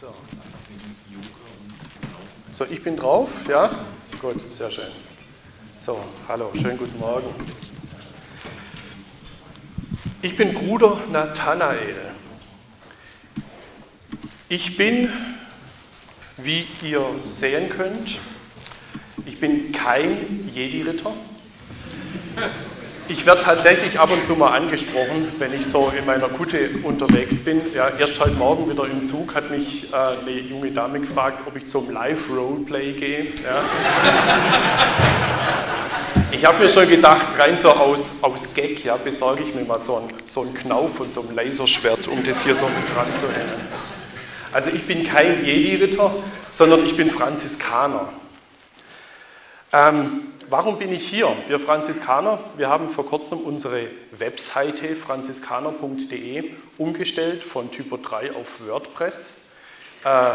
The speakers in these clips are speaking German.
So. So, ich bin drauf, ja? Gut, sehr schön. So, hallo, schönen guten Morgen. Ich bin Bruder Nathanael. Ich bin, wie ihr sehen könnt, ich bin kein Jedi-Ritter. Ich werde tatsächlich ab und zu mal angesprochen, wenn ich so in meiner Kutte unterwegs bin. Ja, erst heute Morgen wieder im Zug hat mich eine junge Dame gefragt, ob ich zum Live-Roleplay gehe. Ja. Ich habe mir schon gedacht, rein so aus Gag, ja, besorge ich mir mal so einen Knauf und so ein Laserschwert, um das hier so mit dran zu hängen. Also ich bin kein Jedi-Ritter, sondern ich bin Franziskaner. Warum bin ich hier? Wir Franziskaner, wir haben vor kurzem unsere Webseite franziskaner.de umgestellt von Typo 3 auf WordPress. Wir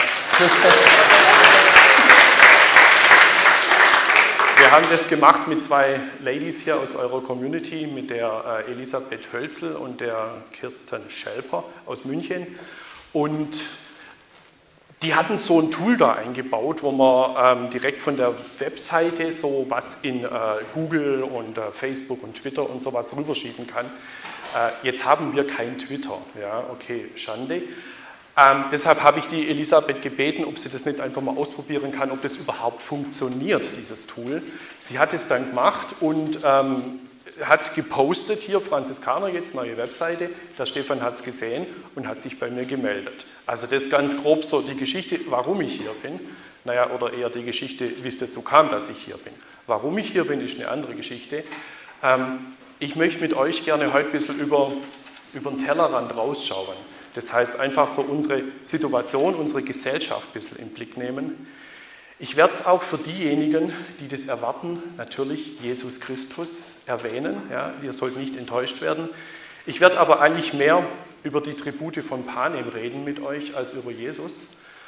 haben das gemacht mit zwei Ladies hier aus eurer Community, mit der Elisabeth Hölzel und der Kirsten Schelper aus München. Und die hatten so ein Tool da eingebaut, wo man direkt von der Webseite so was in Google und Facebook und Twitter und sowas rüberschieben kann. Jetzt haben wir kein Twitter. Ja, okay, Schande. Deshalb habe ich die Elisabeth gebeten, ob sie das nicht einfach mal ausprobieren kann, ob das überhaupt funktioniert, dieses Tool. Sie hat es dann gemacht und hat gepostet, hier Franziskaner, jetzt neue Webseite, der Stefan hat es gesehen und hat sich bei mir gemeldet. Also das ist ganz grob so die Geschichte, warum ich hier bin. Naja, oder eher die Geschichte, wie es dazu kam, dass ich hier bin. Warum ich hier bin, ist eine andere Geschichte. Ich möchte mit euch gerne heute ein bisschen über den Tellerrand rausschauen. Das heißt, einfach so unsere Situation, unsere Gesellschaft ein bisschen im Blick nehmen. Ich werde es auch für diejenigen, die das erwarten, natürlich Jesus Christus erwähnen. Ja, ihr sollt nicht enttäuscht werden. Ich werde aber eigentlich mehr über die Tribute von Panem reden mit euch, als über Jesus.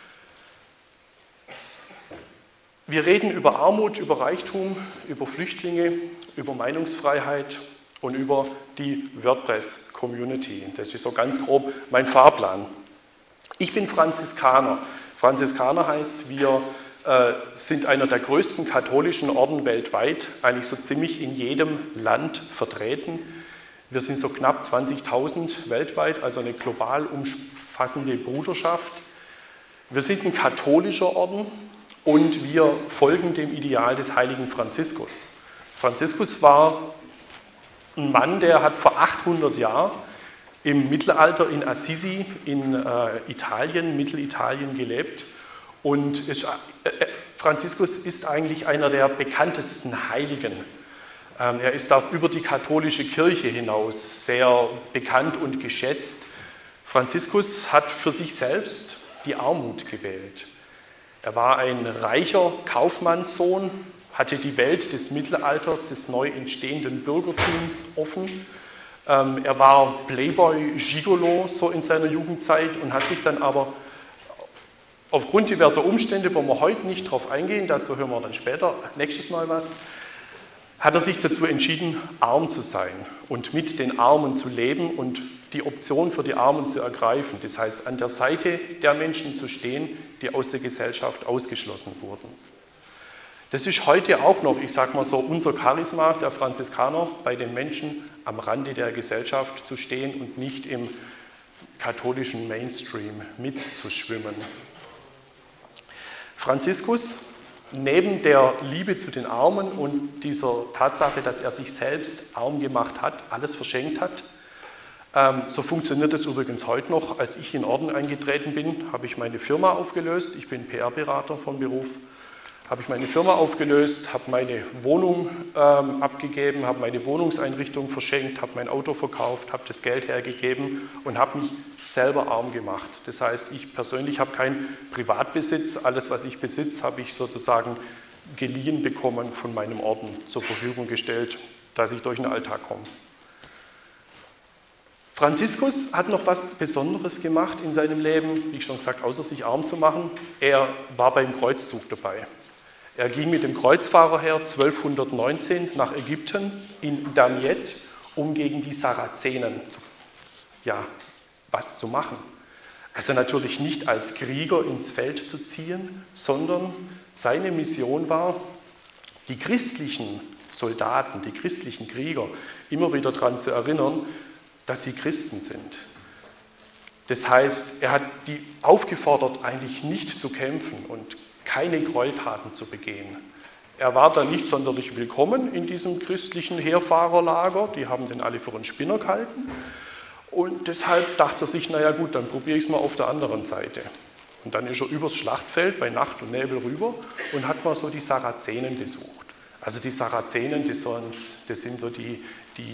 Wir reden über Armut, über Reichtum, über Flüchtlinge, über Meinungsfreiheit und über die WordPress-Community. Das ist so ganz grob mein Fahrplan. Ich bin Franziskaner. Franziskaner heißt, wir sind einer der größten katholischen Orden weltweit, eigentlich so ziemlich in jedem Land vertreten. Wir sind so knapp 20.000 weltweit, also eine global umfassende Bruderschaft. Wir sind ein katholischer Orden und wir folgen dem Ideal des heiligen Franziskus. Franziskus war ein Mann, der hat vor 800 Jahren im Mittelalter in Assisi in Italien, Mittelitalien gelebt. Und Franziskus ist eigentlich einer der bekanntesten Heiligen. Er ist auch über die katholische Kirche hinaus sehr bekannt und geschätzt. Franziskus hat für sich selbst die Armut gewählt. Er war ein reicher Kaufmannssohn, hatte die Welt des Mittelalters, des neu entstehenden Bürgertums offen. Er war Playboy, Gigolo so in seiner Jugendzeit und hat sich dann aber aufgrund diverser Umstände, wo wir heute nicht drauf eingehen, dazu hören wir dann später, nächstes Mal was, hat er sich dazu entschieden, arm zu sein und mit den Armen zu leben und die Option für die Armen zu ergreifen. Das heißt, an der Seite der Menschen zu stehen, die aus der Gesellschaft ausgeschlossen wurden. Das ist heute auch noch, ich sage mal so, unser Charisma der Franziskaner, bei den Menschen am Rande der Gesellschaft zu stehen und nicht im katholischen Mainstream mitzuschwimmen. Franziskus, neben der Liebe zu den Armen und dieser Tatsache, dass er sich selbst arm gemacht hat, alles verschenkt hat, so funktioniert es übrigens heute noch. Als ich in den Orden eingetreten bin, habe ich meine Firma aufgelöst. Ich bin PR-Berater von Beruf. Habe ich meine Firma aufgelöst, habe meine Wohnung abgegeben, habe meine Wohnungseinrichtung verschenkt, habe mein Auto verkauft, habe das Geld hergegeben und habe mich selber arm gemacht. Das heißt, ich persönlich habe keinen Privatbesitz. Alles, was ich besitze, habe ich sozusagen geliehen bekommen von meinem Orden zur Verfügung gestellt, dass ich durch den Alltag komme. Franziskus hat noch was Besonderes gemacht in seinem Leben, wie ich schon gesagt, außer sich arm zu machen. Er war beim Kreuzzug dabei. Er ging mit dem Kreuzfahrer her 1219 nach Ägypten in Damiette, um gegen die Sarazenen was zu machen. Also natürlich nicht als Krieger ins Feld zu ziehen, sondern seine Mission war, die christlichen Soldaten, die christlichen Krieger immer wieder daran zu erinnern, dass sie Christen sind. Das heißt, er hat die aufgefordert, eigentlich nicht zu kämpfen und keine Gräueltaten zu begehen. Er war dann nicht sonderlich willkommen in diesem christlichen Heerfahrerlager, die haben den alle für einen Spinner gehalten. Und deshalb dachte er sich, naja gut, dann probiere ich es mal auf der anderen Seite. Und dann ist er übers Schlachtfeld bei Nacht und Nebel rüber und hat mal so die Sarazenen besucht. Also die Sarazenen, das sind so die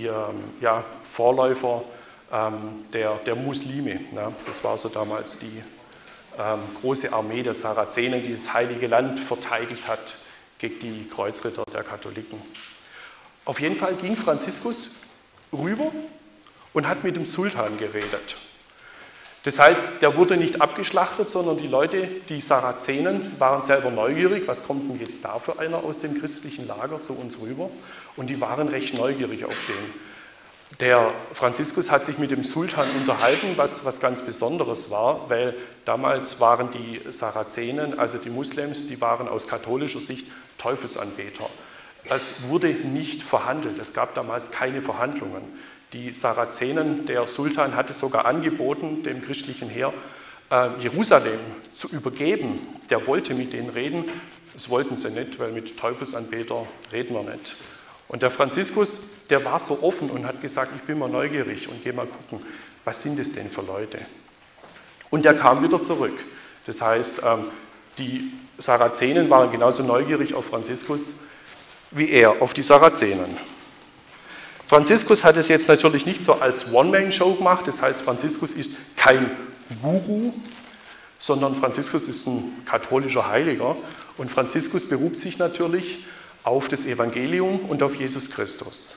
Vorläufer der Muslime. Ne? Das war so damals die große Armee der Sarazenen, die das Heilige Land verteidigt hat gegen die Kreuzritter der Katholiken. Auf jeden Fall ging Franziskus rüber und hat mit dem Sultan geredet. Das heißt, der wurde nicht abgeschlachtet, sondern die Leute, die Sarazenen, waren selber neugierig, was kommt denn jetzt da für einer aus dem christlichen Lager zu uns rüber? Und die waren recht neugierig auf den. Der Franziskus hat sich mit dem Sultan unterhalten, was ganz Besonderes war, weil damals waren die Sarazenen, also die Muslims, die waren aus katholischer Sicht Teufelsanbeter. Es wurde nicht verhandelt, es gab damals keine Verhandlungen. Die Sarazenen, der Sultan hatte sogar angeboten, dem christlichen Heer Jerusalem zu übergeben. Der wollte mit denen reden, das wollten sie nicht, weil mit Teufelsanbeter reden wir nicht. Und der Franziskus, der war so offen und hat gesagt, ich bin mal neugierig und gehe mal gucken, was sind es denn für Leute? Und er kam wieder zurück. Das heißt, die Sarazenen waren genauso neugierig auf Franziskus wie er auf die Sarazenen. Franziskus hat es jetzt natürlich nicht so als One-Man-Show gemacht, das heißt, Franziskus ist kein Guru, sondern Franziskus ist ein katholischer Heiliger und Franziskus beruft sich natürlich auf das Evangelium und auf Jesus Christus.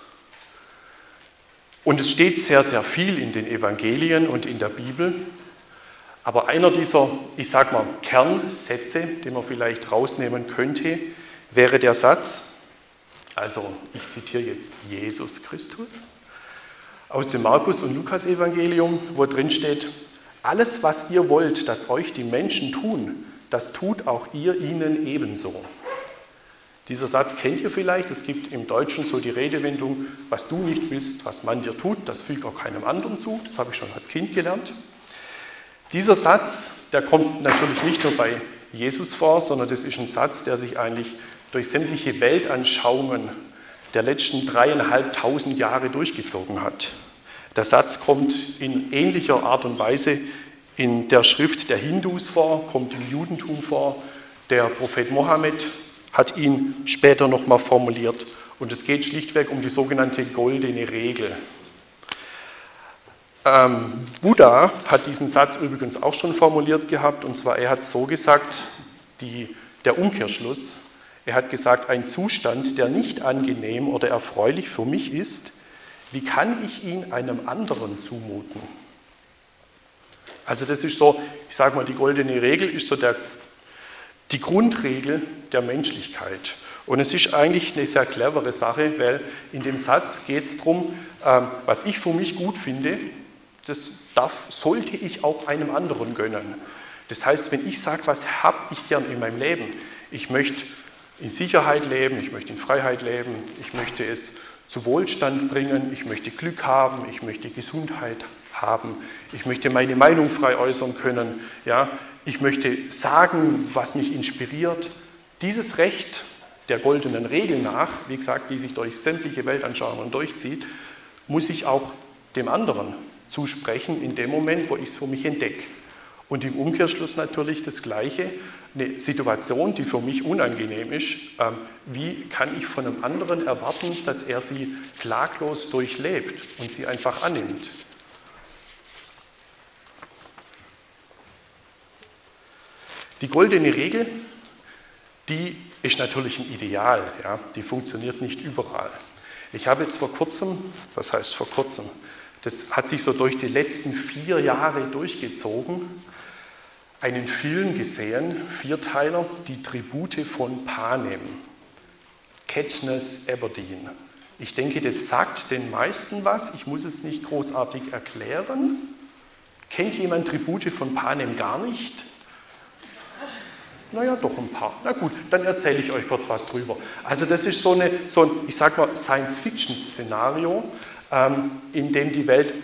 Und es steht sehr, sehr viel in den Evangelien und in der Bibel, aber einer dieser, ich sag mal, Kernsätze, den man vielleicht rausnehmen könnte, wäre der Satz, also ich zitiere jetzt Jesus Christus, aus dem Markus- und Lukas-Evangelium, wo drin steht, alles, was ihr wollt, dass euch die Menschen tun, das tut auch ihr ihnen ebenso. Dieser Satz kennt ihr vielleicht, es gibt im Deutschen so die Redewendung, was du nicht willst, was man dir tut, das fügt auch keinem anderen zu, das habe ich schon als Kind gelernt. Dieser Satz, der kommt natürlich nicht nur bei Jesus vor, sondern das ist ein Satz, der sich eigentlich durch sämtliche Weltanschauungen der letzten 3.500 Jahre durchgezogen hat. Der Satz kommt in ähnlicher Art und Weise in der Schrift der Hindus vor, kommt im Judentum vor. Der Prophet Mohammed hat ihn später nochmal formuliert und es geht schlichtweg um die sogenannte goldene Regel. Buddha hat diesen Satz übrigens auch schon formuliert gehabt und zwar er hat so gesagt, der Umkehrschluss, er hat gesagt, ein Zustand, der nicht angenehm oder erfreulich für mich ist, wie kann ich ihn einem anderen zumuten? Also das ist so, ich sage mal, die goldene Regel ist so die Grundregel der Menschlichkeit. Und es ist eigentlich eine sehr clevere Sache, weil in dem Satz geht es darum, was ich für mich gut finde, sollte ich auch einem anderen gönnen. Das heißt, wenn ich sage, was habe ich gern in meinem Leben, ich möchte in Sicherheit leben, ich möchte in Freiheit leben, ich möchte es zu Wohlstand bringen, ich möchte Glück haben, ich möchte Gesundheit haben, ich möchte meine Meinung frei äußern können, ja, ich möchte sagen, was mich inspiriert. Dieses Recht der goldenen Regel nach, wie gesagt, die sich durch sämtliche Weltanschauungen durchzieht, muss ich auch dem anderen zusprechen in dem Moment, wo ich es für mich entdecke. Und im Umkehrschluss natürlich das Gleiche, eine Situation, die für mich unangenehm ist, wie kann ich von einem anderen erwarten, dass er sie klaglos durchlebt und sie einfach annimmt? Die goldene Regel, die ist natürlich ein Ideal, ja, die funktioniert nicht überall. Ich habe jetzt vor kurzem, was heißt vor kurzem, das hat sich so durch die letzten 4 Jahre durchgezogen, einen Film gesehen, 4-Teiler, die Tribute von Panem, Katniss Everdeen. Ich denke, das sagt den meisten was, ich muss es nicht großartig erklären. Kennt jemand Tribute von Panem gar nicht? Naja, doch ein paar. Na gut, dann erzähle ich euch kurz was drüber. Also das ist so ein, ich sag mal, Science-Fiction-Szenario, in dem die Welt,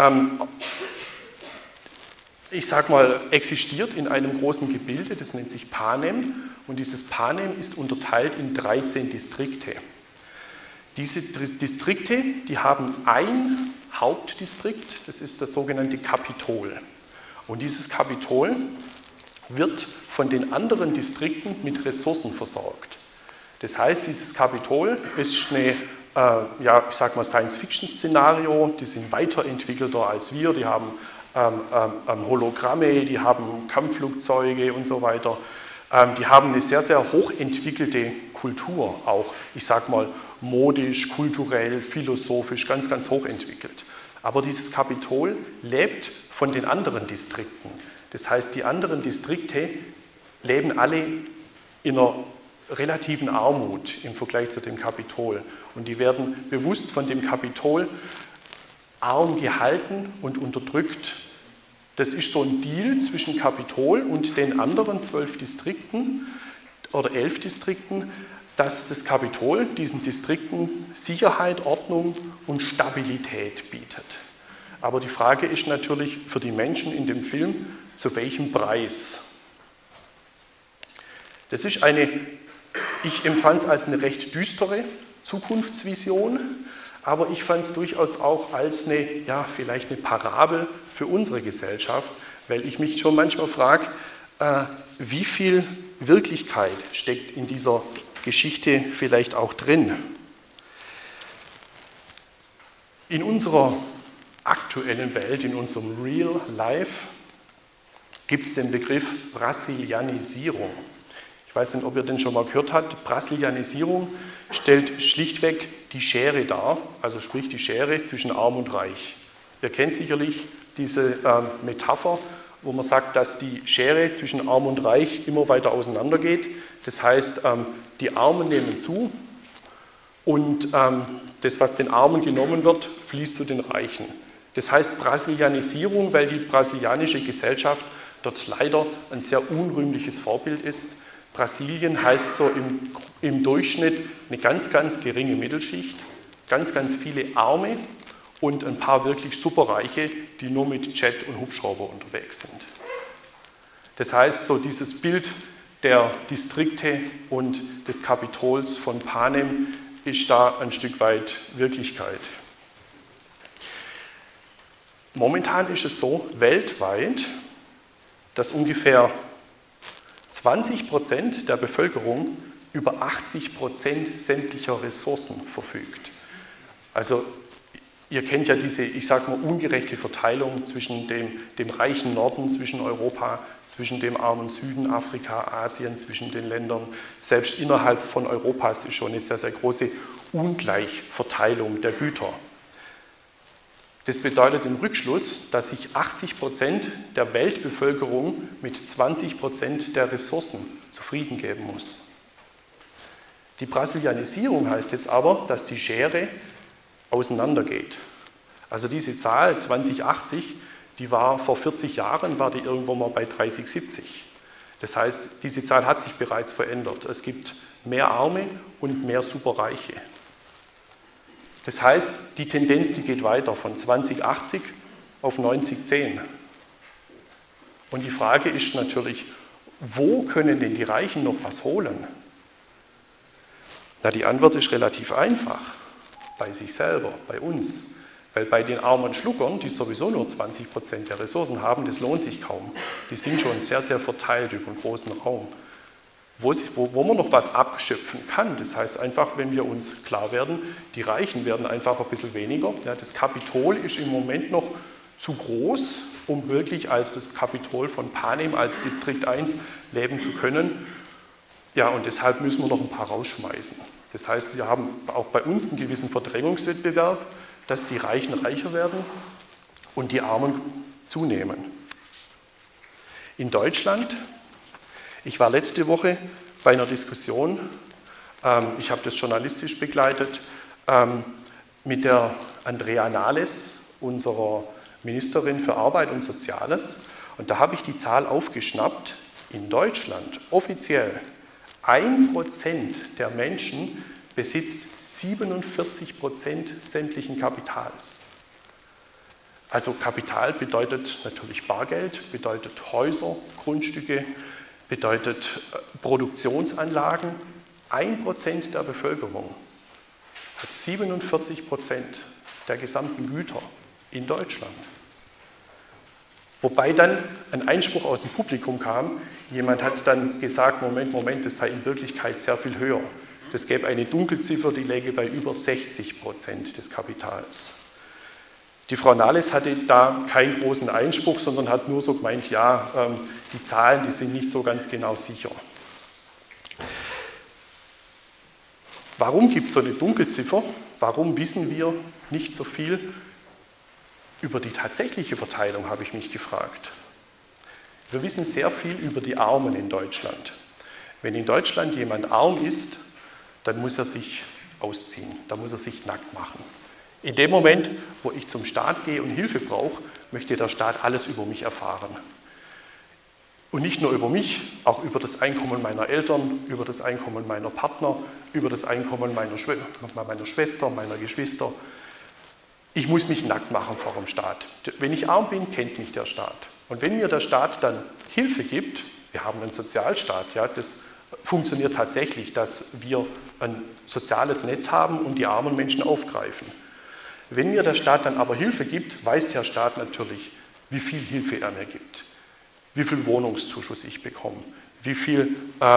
ich sag mal, existiert in einem großen Gebilde, das nennt sich Panem, und dieses Panem ist unterteilt in 13 Distrikte. Diese Distrikte, die haben ein Hauptdistrikt, das ist das sogenannte Kapitol. Und dieses Kapitol wird von den anderen Distrikten mit Ressourcen versorgt. Das heißt, dieses Kapitol ist eine, ja, ich sag mal, Science-Fiction-Szenario, die sind weiterentwickelter als wir, die haben Hologramme, die haben Kampfflugzeuge und so weiter. Die haben eine sehr, sehr hochentwickelte Kultur, auch, ich sag mal, modisch, kulturell, philosophisch, ganz, ganz hochentwickelt. Aber dieses Kapitol lebt von den anderen Distrikten. Das heißt, die anderen Distrikte leben alle in einer relativen Armut im Vergleich zu dem Kapitol. Und die werden bewusst von dem Kapitol arm gehalten und unterdrückt. Das ist so ein Deal zwischen Kapitol und den anderen 12 Distrikten oder 11 Distrikten, dass das Kapitol diesen Distrikten Sicherheit, Ordnung und Stabilität bietet. Aber die Frage ist natürlich für die Menschen in dem Film, zu welchem Preis? Das ist ich empfand es als eine recht düstere Zukunftsvision, aber ich fand es durchaus auch als vielleicht eine Parabel für unsere Gesellschaft, weil ich mich schon manchmal frage, wie viel Wirklichkeit steckt in dieser Geschichte vielleicht auch drin. In unserer aktuellen Welt, in unserem Real Life, gibt es den Begriff Brasilianisierung. Ich weiß nicht, ob ihr den schon mal gehört habt. Brasilianisierung stellt schlichtweg die Schere dar, also sprich die Schere zwischen Arm und Reich. Ihr kennt sicherlich diese Metapher, wo man sagt, dass die Schere zwischen Arm und Reich immer weiter auseinandergeht. Das heißt, die Armen nehmen zu und das, was den Armen genommen wird, fließt zu den Reichen. Das heißt Brasilianisierung, weil die brasilianische Gesellschaft dort leider ein sehr unrühmliches Vorbild ist. Brasilien heißt so im Durchschnitt eine ganz, ganz geringe Mittelschicht, ganz, ganz viele Arme und ein paar wirklich Superreiche, die nur mit Jet und Hubschrauber unterwegs sind. Das heißt, so dieses Bild der Distrikte und des Kapitols von Panem ist da ein Stück weit Wirklichkeit. Momentan ist es so, weltweit, dass ungefähr 20% der Bevölkerung über 80% sämtlicher Ressourcen verfügt. Also ihr kennt ja diese, ich sage mal, ungerechte Verteilung zwischen dem reichen Norden, zwischen Europa, zwischen dem armen Süden, Afrika, Asien, zwischen den Ländern. Selbst innerhalb von Europas ist schon eine sehr, sehr große Ungleichverteilung der Güter. Das bedeutet im Rückschluss, dass sich 80% der Weltbevölkerung mit 20% der Ressourcen zufrieden geben muss. Die Brasilianisierung heißt jetzt aber, dass die Schere auseinandergeht. Also diese Zahl 2080, die war vor 40 Jahren, war die irgendwo mal bei 30, 70. Das heißt, diese Zahl hat sich bereits verändert. Es gibt mehr Arme und mehr Superreiche. Das heißt, die Tendenz, die geht weiter von 2080 auf 9010. Und die Frage ist natürlich, wo können denn die Reichen noch was holen? Na, die Antwort ist relativ einfach. Bei sich selber, bei uns. Weil bei den armen Schluckern, die sowieso nur 20% der Ressourcen haben, das lohnt sich kaum. Die sind schon sehr, sehr verteilt über einen großen Raum. Wo man noch was abschöpfen kann, das heißt einfach, wenn wir uns klar werden, die Reichen werden einfach ein bisschen weniger. Ja, das Kapitol ist im Moment noch zu groß, um wirklich als das Kapitol von Panem, als Distrikt 1 leben zu können. Ja, und deshalb müssen wir noch ein paar rausschmeißen. Das heißt, wir haben auch bei uns einen gewissen Verdrängungswettbewerb, dass die Reichen reicher werden und die Armen zunehmen. In Deutschland, ich war letzte Woche bei einer Diskussion, ich habe das journalistisch begleitet, mit der Andrea Nahles, unserer Ministerin für Arbeit und Soziales, und da habe ich die Zahl aufgeschnappt, in Deutschland offiziell 1% der Menschen besitzt 47% sämtlichen Kapitals. Also Kapital bedeutet natürlich Bargeld, bedeutet Häuser, Grundstücke, bedeutet Produktionsanlagen. 1% der Bevölkerung hat 47% der gesamten Güter in Deutschland. Wobei dann ein Einspruch aus dem Publikum kam, jemand hat dann gesagt, Moment, das sei in Wirklichkeit sehr viel höher. Das gäbe eine Dunkelziffer, die läge bei über 60% des Kapitals. Die Frau Nahles hatte da keinen großen Einspruch, sondern hat nur so gemeint, ja, die Zahlen, die sind nicht so ganz genau sicher. Warum gibt es so eine Dunkelziffer? Warum wissen wir nicht so viel über die tatsächliche Verteilung, habe ich mich gefragt. Wir wissen sehr viel über die Armen in Deutschland. Wenn in Deutschland jemand arm ist, dann muss er sich ausziehen, dann muss er sich nackt machen. In dem Moment, wo ich zum Staat gehe und Hilfe brauche, möchte der Staat alles über mich erfahren. Und nicht nur über mich, auch über das Einkommen meiner Eltern, über das Einkommen meiner Partner, über das Einkommen meiner Schwester, meiner Geschwister. Ich muss mich nackt machen vor dem Staat. Wenn ich arm bin, kennt mich der Staat. Und wenn mir der Staat dann Hilfe gibt, wir haben einen Sozialstaat, ja, das funktioniert tatsächlich, dass wir ein soziales Netz haben und die armen Menschen aufgreifen. Wenn mir der Staat dann aber Hilfe gibt, weiß der Staat natürlich, wie viel Hilfe er mir gibt, wie viel Wohnungszuschuss ich bekomme, wie viel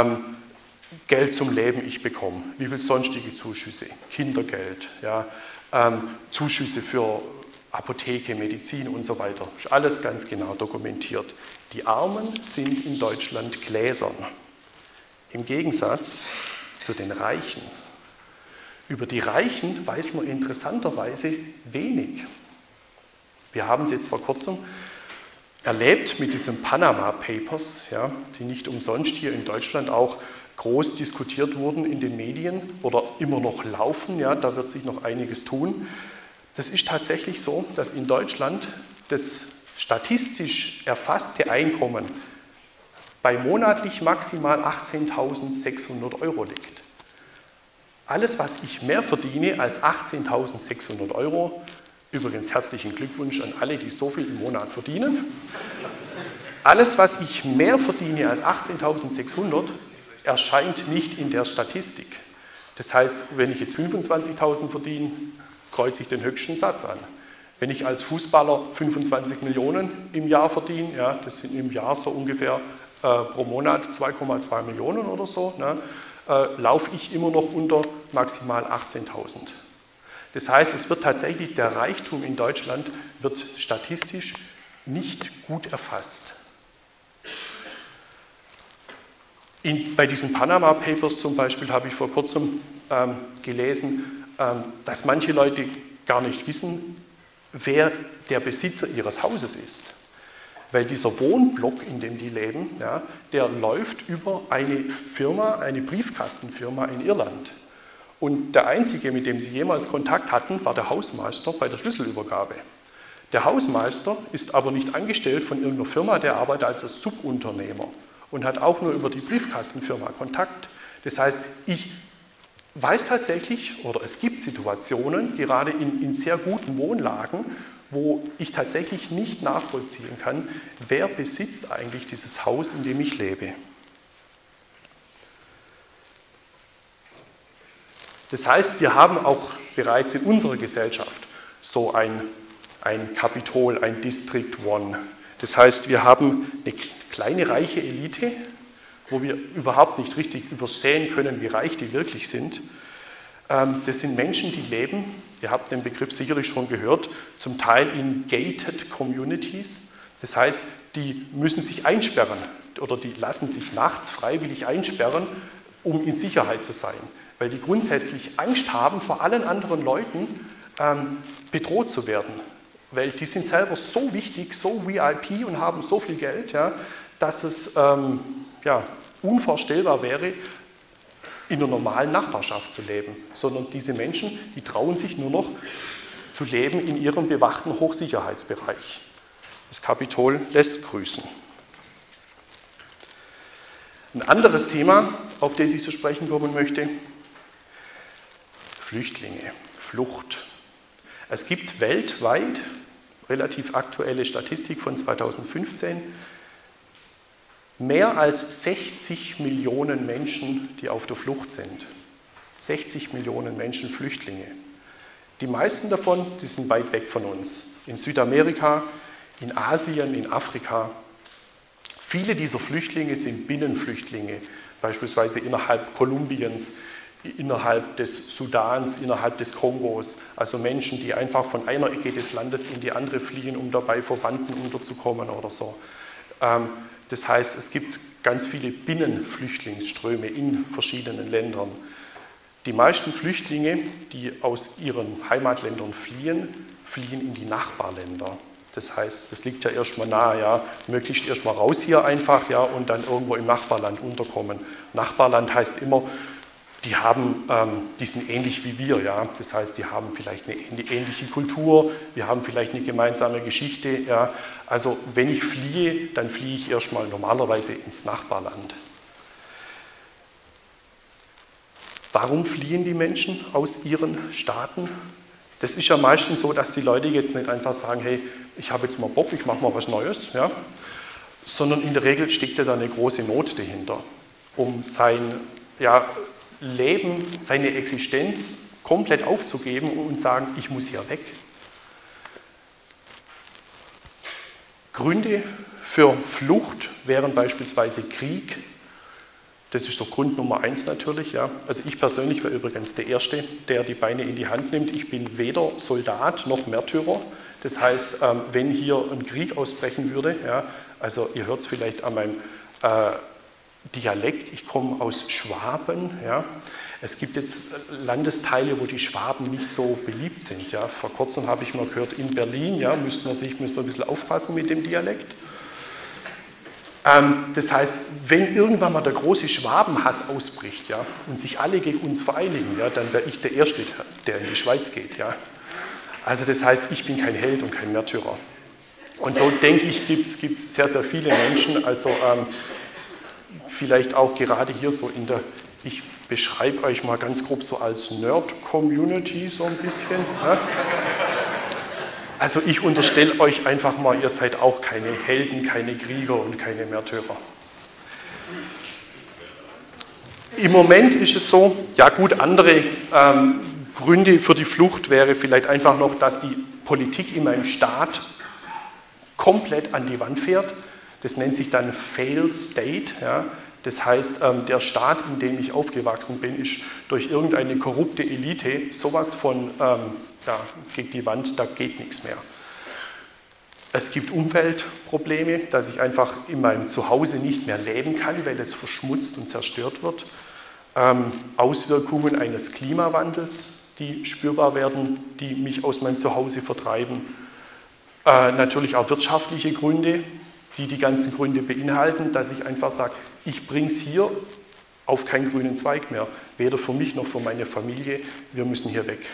Geld zum Leben ich bekomme, wie viel sonstige Zuschüsse, Kindergeld, ja, Zuschüsse für Apotheke, Medizin und so weiter. Ist alles ganz genau dokumentiert. Die Armen sind in Deutschland gläsern. Im Gegensatz zu den Reichen. Über die Reichen weiß man interessanterweise wenig. Wir haben es jetzt vor kurzem erlebt mit diesen Panama Papers, ja, die nicht umsonst hier in Deutschland auch groß diskutiert wurden in den Medien oder immer noch laufen. Ja, da wird sich noch einiges tun. Das ist tatsächlich so, dass in Deutschland das statistisch erfasste Einkommen bei monatlich maximal 18.600 € liegt. Alles, was ich mehr verdiene als 18.600 €, übrigens herzlichen Glückwunsch an alle, die so viel im Monat verdienen, alles, was ich mehr verdiene als 18.600, erscheint nicht in der Statistik. Das heißt, wenn ich jetzt 25.000 verdiene, kreuze ich den höchsten Satz an. Wenn ich als Fußballer 25 Millionen im Jahr verdiene, ja, das sind im Jahr so ungefähr pro Monat 2,2 Millionen oder so, ne, laufe ich immer noch unter maximal 18.000. Das heißt, es wird tatsächlich, der Reichtum in Deutschland wird statistisch nicht gut erfasst. Bei diesen Panama Papers zum Beispiel habe ich vor kurzem gelesen, dass manche Leute gar nicht wissen, wer der Besitzer ihres Hauses ist. Weil dieser Wohnblock, in dem die leben, ja, der läuft über eine Firma, eine Briefkastenfirma in Irland. Und der Einzige, mit dem sie jemals Kontakt hatten, war der Hausmeister bei der Schlüsselübergabe. Der Hausmeister ist aber nicht angestellt von irgendeiner Firma, der arbeitet als Subunternehmer und hat auch nur über die Briefkastenfirma Kontakt. Das heißt, ich weiß tatsächlich, oder es gibt Situationen, gerade in sehr guten Wohnlagen, wo ich tatsächlich nicht nachvollziehen kann, wer besitzt eigentlich dieses Haus, in dem ich lebe. Das heißt, wir haben auch bereits in unserer Gesellschaft so ein Kapitol, ein District One. Das heißt, wir haben eine kleine reiche Elite, wo wir überhaupt nicht richtig übersehen können, wie reich die wirklich sind. Das sind Menschen, die leben, ihr habt den Begriff sicherlich schon gehört, zum Teil in gated communities. Das heißt, die müssen sich einsperren oder die lassen sich nachts freiwillig einsperren, um in Sicherheit zu sein. Weil die grundsätzlich Angst haben, vor allen anderen Leuten bedroht zu werden. Weil die sind selber so wichtig, so VIP und haben so viel Geld, ja, dass es unvorstellbar wäre, in einer normalen Nachbarschaft zu leben. Sondern diese Menschen, die trauen sich nur noch zu leben in ihrem bewachten Hochsicherheitsbereich. Das Kapitol lässt grüßen. Ein anderes Thema, auf das ich zu sprechen kommen möchte: Flüchtlinge, Flucht. Es gibt weltweit, relativ aktuelle Statistik von 2015, mehr als 60 Millionen Menschen, die auf der Flucht sind. 60 Millionen Menschen, Flüchtlinge. Die meisten davon, die sind weit weg von uns. In Südamerika, in Asien, in Afrika. Viele dieser Flüchtlinge sind Binnenflüchtlinge, beispielsweise innerhalb Kolumbiens, innerhalb des Sudans, innerhalb des Kongos. Also Menschen, die einfach von einer Ecke des Landes in die andere fliehen, um dabei Verwandten unterzukommen oder so. Das heißt, es gibt ganz viele Binnenflüchtlingsströme in verschiedenen Ländern. Die meisten Flüchtlinge, die aus ihren Heimatländern fliehen, fliehen in die Nachbarländer. Das heißt, das liegt ja erstmal nahe, ja, möglichst erstmal raus hier einfach, ja, und dann irgendwo im Nachbarland unterkommen. Nachbarland heißt immer, die sind ähnlich wie wir, ja. Das heißt, die haben vielleicht eine ähnliche Kultur, wir haben vielleicht eine gemeinsame Geschichte, ja. Also wenn ich fliehe, dann fliehe ich erstmal normalerweise ins Nachbarland. Warum fliehen die Menschen aus ihren Staaten? Das ist ja meistens so, dass die Leute jetzt nicht einfach sagen, hey, ich habe jetzt mal Bock, ich mache mal was Neues, ja, sondern in der Regel steckt ja da eine große Not dahinter, um sein Leben, seine Existenz komplett aufzugeben und sagen, ich muss hier weg. Gründe für Flucht wären beispielsweise Krieg. Das ist so Grund Nummer 1 natürlich. Ja. Also ich persönlich wäre übrigens der Erste, der die Beine in die Hand nimmt. Ich bin weder Soldat noch Märtyrer. Das heißt, wenn hier ein Krieg ausbrechen würde, ja, also ihr hört es vielleicht an meinem Dialekt, ich komme aus Schwaben. Ja. Es gibt jetzt Landesteile, wo die Schwaben nicht so beliebt sind. Ja. Vor kurzem habe ich mal gehört, in Berlin müssen wir ein bisschen aufpassen mit dem Dialekt. Das heißt, wenn irgendwann mal der große Schwabenhass ausbricht, ja, und sich alle gegen uns vereinigen, ja, dann wäre ich der Erste, der in die Schweiz geht. Ja. Also das heißt, ich bin kein Held und kein Märtyrer. Und so denke ich, gibt es sehr, sehr viele Menschen, also vielleicht auch gerade hier so ich beschreibe euch mal ganz grob so als Nerd-Community so ein bisschen. Ja. Also ich unterstelle euch einfach mal, ihr seid auch keine Helden, keine Krieger und keine Märtyrer. Im Moment ist es so, ja gut, andere Gründe für die Flucht wäre vielleicht einfach noch, dass die Politik in meinem Staat komplett an die Wand fährt. Das nennt sich dann Failed State. Ja. Das heißt, der Staat, in dem ich aufgewachsen bin, ist durch irgendeine korrupte Elite sowas von gegen die Wand, da geht nichts mehr. Es gibt Umweltprobleme, dass ich einfach in meinem Zuhause nicht mehr leben kann, weil es verschmutzt und zerstört wird. Auswirkungen eines Klimawandels, die spürbar werden, die mich aus meinem Zuhause vertreiben. Natürlich auch wirtschaftliche Gründe, die ganzen Gründe beinhalten, dass ich einfach sage, ich bringe es hier auf keinen grünen Zweig mehr, weder für mich noch für meine Familie, wir müssen hier weg.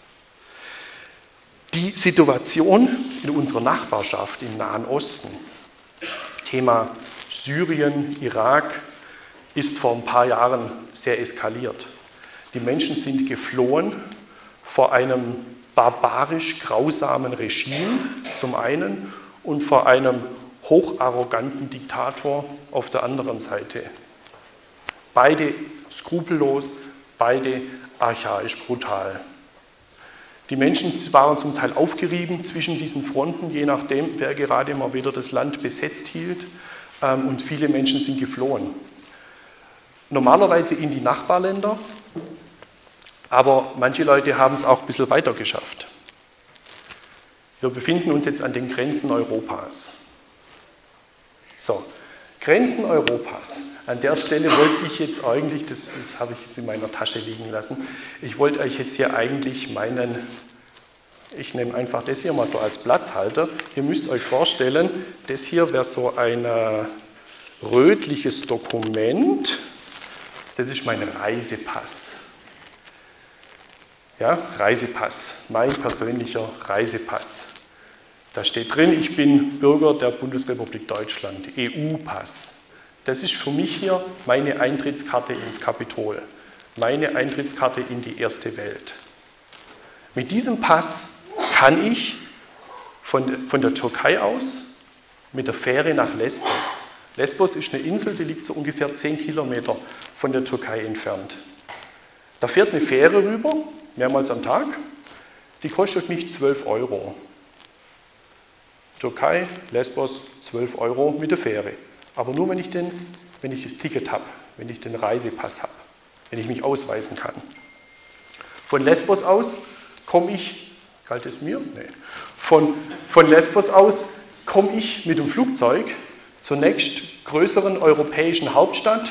Die Situation in unserer Nachbarschaft im Nahen Osten, Thema Syrien, Irak, ist vor ein paar Jahren sehr eskaliert. Die Menschen sind geflohen vor einem barbarisch grausamen Regime zum einen und vor einem hocharroganten Diktator auf der anderen Seite. Beide skrupellos, beide archaisch brutal. Die Menschen waren zum Teil aufgerieben zwischen diesen Fronten, je nachdem, wer gerade mal wieder das Land besetzt hielt, und viele Menschen sind geflohen. Normalerweise in die Nachbarländer, aber manche Leute haben es auch ein bisschen weiter geschafft. Wir befinden uns jetzt an den Grenzen Europas. So, Grenzen Europas. An der Stelle wollte ich jetzt eigentlich, das habe ich jetzt in meiner Tasche liegen lassen, ich wollte euch jetzt hier eigentlich ich nehme einfach das hier mal so als Platzhalter. Ihr müsst euch vorstellen, das hier wäre so ein rötliches Dokument. Das ist mein Reisepass. Ja, Reisepass, mein persönlicher Reisepass. Da steht drin, ich bin Bürger der Bundesrepublik Deutschland, EU-Pass. Das ist für mich hier meine Eintrittskarte ins Kapitol, meine Eintrittskarte in die erste Welt. Mit diesem Pass kann ich von der Türkei aus mit der Fähre nach Lesbos. Lesbos ist eine Insel, die liegt so ungefähr 10 Kilometer von der Türkei entfernt. Da fährt eine Fähre rüber, mehrmals am Tag, die kostet mich 12 Euro. Türkei, Lesbos, 12 Euro mit der Fähre. Aber nur wenn ich das Ticket habe, wenn ich den Reisepass habe, wenn ich mich ausweisen kann. Von Lesbos aus komme ich, galt es mir? Nee. Von Lesbos aus komme ich mit dem Flugzeug zur nächstgrößeren europäischen Hauptstadt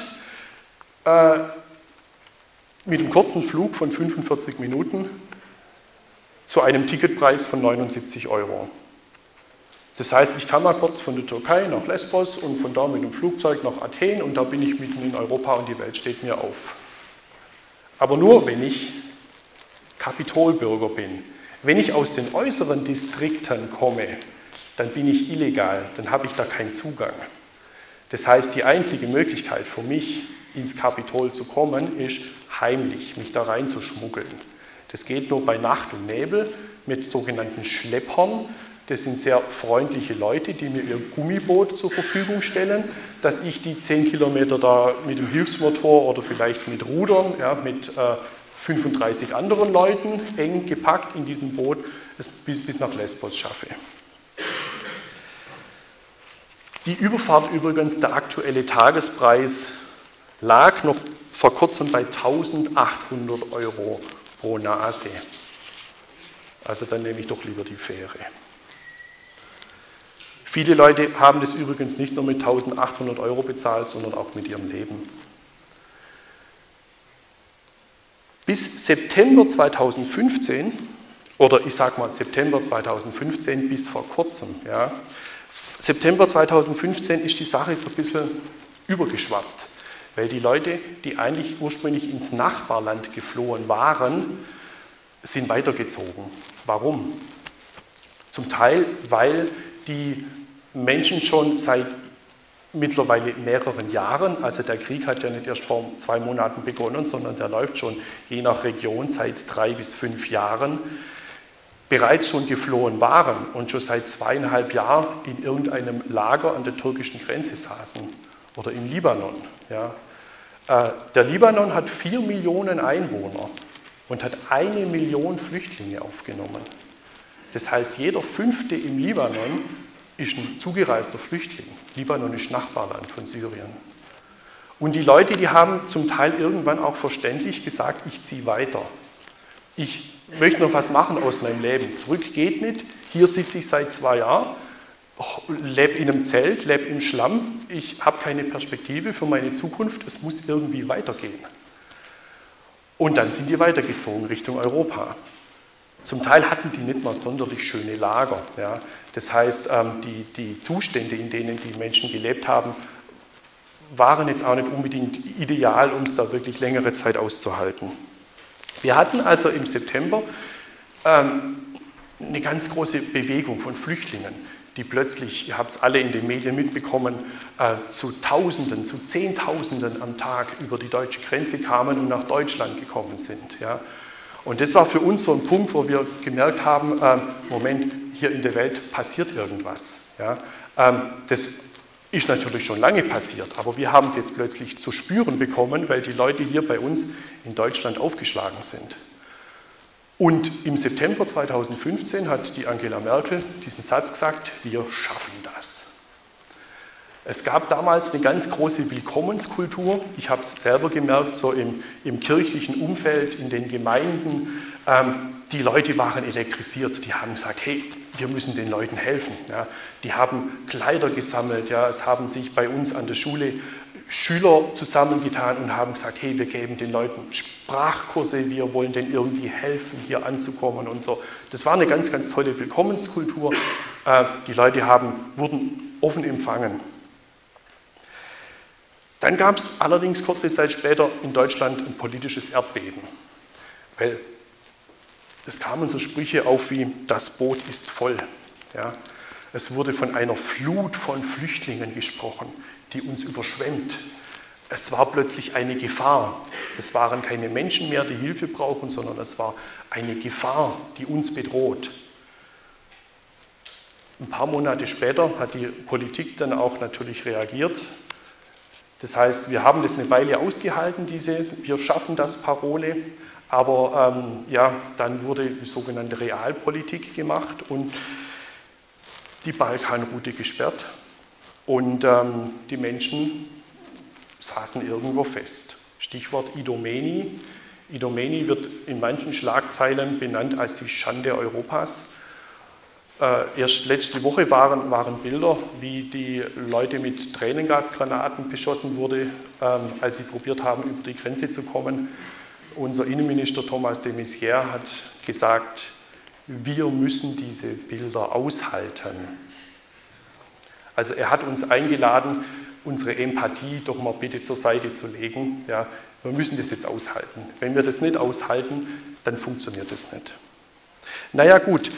mit einem kurzen Flug von 45 Minuten zu einem Ticketpreis von 79 Euro. Das heißt, ich kann mal kurz von der Türkei nach Lesbos und von da mit dem Flugzeug nach Athen und da bin ich mitten in Europa und die Welt steht mir auf. Aber nur, wenn ich Kapitolbürger bin. Wenn ich aus den äußeren Distrikten komme, dann bin ich illegal, dann habe ich da keinen Zugang. Das heißt, die einzige Möglichkeit für mich, ins Kapitol zu kommen, ist heimlich, mich da reinzuschmuggeln. Das geht nur bei Nacht und Nebel mit sogenannten Schleppern. Das sind sehr freundliche Leute, die mir ihr Gummiboot zur Verfügung stellen, dass ich die 10 Kilometer da mit dem Hilfsmotor oder vielleicht mit Rudern, ja, mit 35 anderen Leuten eng gepackt in diesem Boot bis nach Lesbos schaffe. Die Überfahrt übrigens, der aktuelle Tagespreis lag noch vor kurzem bei 1.800 Euro pro Nase. Also dann nehme ich doch lieber die Fähre. Viele Leute haben das übrigens nicht nur mit 1.800 Euro bezahlt, sondern auch mit ihrem Leben. Bis September 2015, oder ich sage mal September 2015 bis vor kurzem, ja, September 2015 ist die Sache so ein bisschen übergeschwappt, weil die Leute, die eigentlich ursprünglich ins Nachbarland geflohen waren, sind weitergezogen. Warum? Zum Teil, weil die Menschen schon seit mittlerweile mehreren Jahren, also der Krieg hat ja nicht erst vor 2 Monaten begonnen, sondern der läuft schon je nach Region seit 3 bis 5 Jahren, bereits schon geflohen waren und schon seit 2,5 Jahren in irgendeinem Lager an der türkischen Grenze saßen oder im Libanon. Ja. Der Libanon hat 4 Millionen Einwohner und hat 1 Million Flüchtlinge aufgenommen. Das heißt, jeder 5. im Libanon ist ein zugereister Flüchtling. Libanon ist Nachbarland von Syrien. Und die Leute, die haben zum Teil irgendwann auch verständlich gesagt, ich ziehe weiter. Ich möchte noch was machen aus meinem Leben. Zurück geht nicht. Hier sitze ich seit 2 Jahren, lebe in einem Zelt, lebe im Schlamm. Ich habe keine Perspektive für meine Zukunft. Es muss irgendwie weitergehen. Und dann sind die weitergezogen Richtung Europa. Zum Teil hatten die nicht mal sonderlich schöne Lager. Ja. Das heißt, die Zustände, in denen die Menschen gelebt haben, waren jetzt auch nicht unbedingt ideal, um es da wirklich längere Zeit auszuhalten. Wir hatten also im September eine ganz große Bewegung von Flüchtlingen, die plötzlich, ihr habt es alle in den Medien mitbekommen, zu Tausenden, zu Zehntausenden am Tag über die deutsche Grenze kamen und nach Deutschland gekommen sind. Ja. Und das war für uns so ein Punkt, wo wir gemerkt haben, Moment, hier in der Welt passiert irgendwas. Ja. Das ist natürlich schon lange passiert, aber wir haben es jetzt plötzlich zu spüren bekommen, weil die Leute hier bei uns in Deutschland aufgeschlagen sind. Und im September 2015 hat die Angela Merkel diesen Satz gesagt, wir schaffen das. Es gab damals eine ganz große Willkommenskultur. Ich habe es selber gemerkt, so im kirchlichen Umfeld, in den Gemeinden. Die Leute waren elektrisiert. Die haben gesagt, hey, wir müssen den Leuten helfen. Ja. Die haben Kleider gesammelt. Ja. Es haben sich bei uns an der Schule Schüler zusammengetan und haben gesagt, hey, wir geben den Leuten Sprachkurse, wir wollen denen irgendwie helfen, hier anzukommen und so. Das war eine ganz, ganz tolle Willkommenskultur. Die Leute wurden offen empfangen. Dann gab es allerdings kurze Zeit später in Deutschland ein politisches Erdbeben, weil es kamen so Sprüche auf wie, das Boot ist voll. Ja? Es wurde von einer Flut von Flüchtlingen gesprochen, die uns überschwemmt. Es war plötzlich eine Gefahr. Es waren keine Menschen mehr, die Hilfe brauchen, sondern es war eine Gefahr, die uns bedroht. Ein paar Monate später hat die Politik dann auch natürlich reagiert. Das heißt, wir haben das eine Weile ausgehalten, diese "Wir schaffen das" Parole, aber dann wurde die sogenannte Realpolitik gemacht und die Balkanroute gesperrt und die Menschen saßen irgendwo fest. Stichwort Idomeni. Idomeni wird in manchen Schlagzeilen benannt als die Schande Europas. Erst letzte Woche waren Bilder, wie die Leute mit Tränengasgranaten beschossen wurden, als sie probiert haben, über die Grenze zu kommen. Unser Innenminister Thomas de Maizière hat gesagt, wir müssen diese Bilder aushalten. Also er hat uns eingeladen, unsere Empathie doch mal bitte zur Seite zu legen. Ja, wir müssen das jetzt aushalten. Wenn wir das nicht aushalten, dann funktioniert das nicht. Naja gut,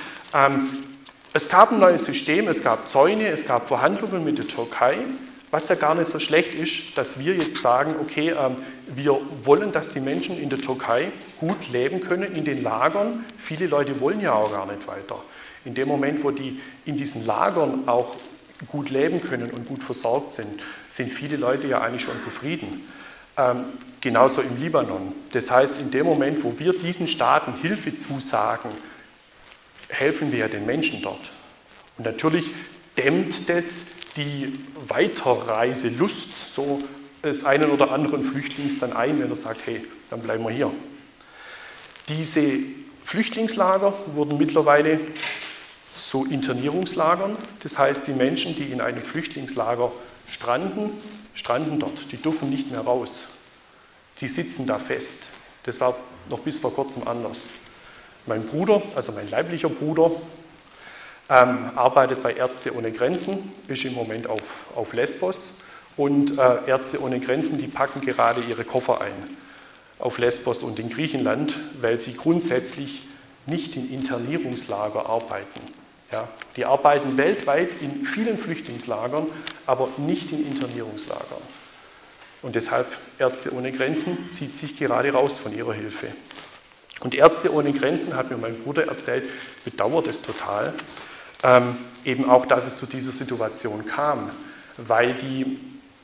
es gab ein neues System, es gab Zäune, es gab Verhandlungen mit der Türkei, was ja gar nicht so schlecht ist, dass wir jetzt sagen, okay, wir wollen, dass die Menschen in der Türkei gut leben können, in den Lagern. Viele Leute wollen ja auch gar nicht weiter. In dem Moment, wo die in diesen Lagern auch gut leben können und gut versorgt sind, sind viele Leute ja eigentlich schon zufrieden. Genauso im Libanon. Das heißt, in dem Moment, wo wir diesen Staaten Hilfe zusagen, helfen wir ja den Menschen dort. Und natürlich dämmt das die Weiterreiselust so des einen oder anderen Flüchtlings dann ein, wenn er sagt, hey, dann bleiben wir hier. Diese Flüchtlingslager wurden mittlerweile zu Internierungslagern. Das heißt, die Menschen, die in einem Flüchtlingslager stranden dort. Die dürfen nicht mehr raus. Die sitzen da fest. Das war noch bis vor kurzem anders. Mein Bruder, also mein leiblicher Bruder, arbeitet bei Ärzte ohne Grenzen, ist im Moment auf Lesbos und Ärzte ohne Grenzen, die packen gerade ihre Koffer ein auf Lesbos und in Griechenland, weil sie grundsätzlich nicht in Internierungslager arbeiten. Ja, die arbeiten weltweit in vielen Flüchtlingslagern, aber nicht in Internierungslagern. Und deshalb Ärzte ohne Grenzen zieht sich gerade raus von ihrer Hilfe. Und Ärzte ohne Grenzen, hat mir mein Bruder erzählt, bedauert es total, eben auch, dass es zu dieser Situation kam, weil die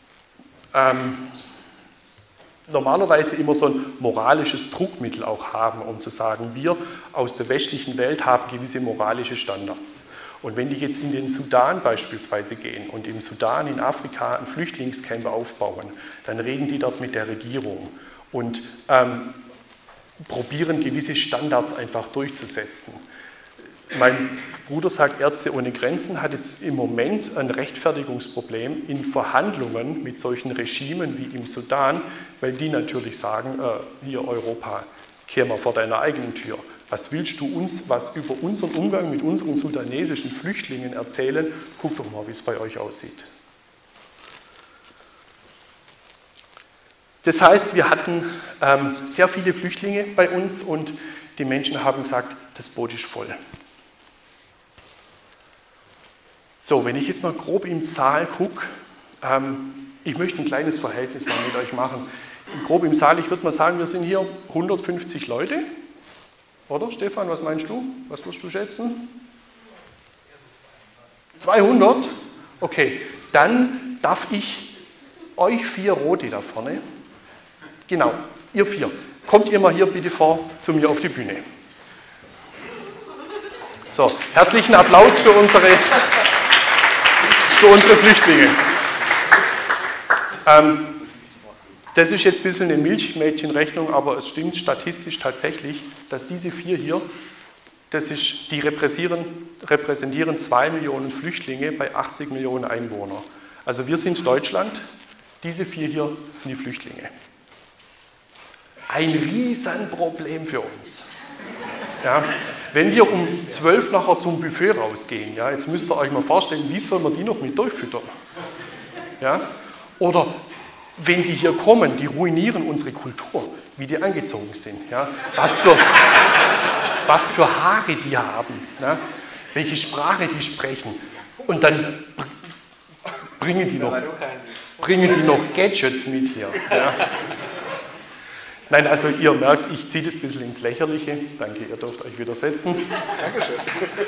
normalerweise immer so ein moralisches Druckmittel auch haben, um zu sagen, wir aus der westlichen Welt haben gewisse moralische Standards. Und wenn die jetzt in den Sudan beispielsweise gehen und im Sudan, in Afrika ein Flüchtlingscamp aufbauen, dann reden die dort mit der Regierung und probieren gewisse Standards einfach durchzusetzen. Mein Bruder sagt, Ärzte ohne Grenzen hat jetzt im Moment ein Rechtfertigungsproblem in Verhandlungen mit solchen Regimen wie im Sudan, weil die natürlich sagen, hier Europa, kehr mal vor deiner eigenen Tür. Was willst du uns was über unseren Umgang mit unseren sudanesischen Flüchtlingen erzählen? Guck doch mal, wie es bei euch aussieht. Das heißt, wir hatten sehr viele Flüchtlinge bei uns und die Menschen haben gesagt, das Boot ist voll. So, wenn ich jetzt mal grob im Saal gucke, ich möchte ein kleines Verhältnis mal mit euch machen. Grob im Saal, ich würde mal sagen, wir sind hier 150 Leute. Oder, Stefan, was meinst du? Was würdest du schätzen? 200? Okay, dann darf ich euch 4 Rote da vorne, genau, ihr 4, kommt ihr mal hier bitte vor zu mir auf die Bühne. So, herzlichen Applaus für unsere Flüchtlinge. Das ist jetzt ein bisschen eine Milchmädchenrechnung, aber es stimmt statistisch tatsächlich, dass diese 4 hier, die repräsentieren 2 Millionen Flüchtlinge bei 80 Millionen Einwohnern. Also wir sind Deutschland, diese 4 hier sind die Flüchtlinge. Ein Riesenproblem für uns. Ja, wenn wir um 12 nachher zum Buffet rausgehen, ja, jetzt müsst ihr euch mal vorstellen, wie sollen wir die noch mit durchfüttern? Ja? Oder wenn die hier kommen, die ruinieren unsere Kultur, wie die angezogen sind. Ja? was für Haare die haben, ne? Welche Sprache die sprechen. Und dann bringen die noch Gadgets mit hier. Ja? Nein, also ihr merkt, ich ziehe das ein bisschen ins Lächerliche. Danke, ihr dürft euch wieder setzen. Dankeschön.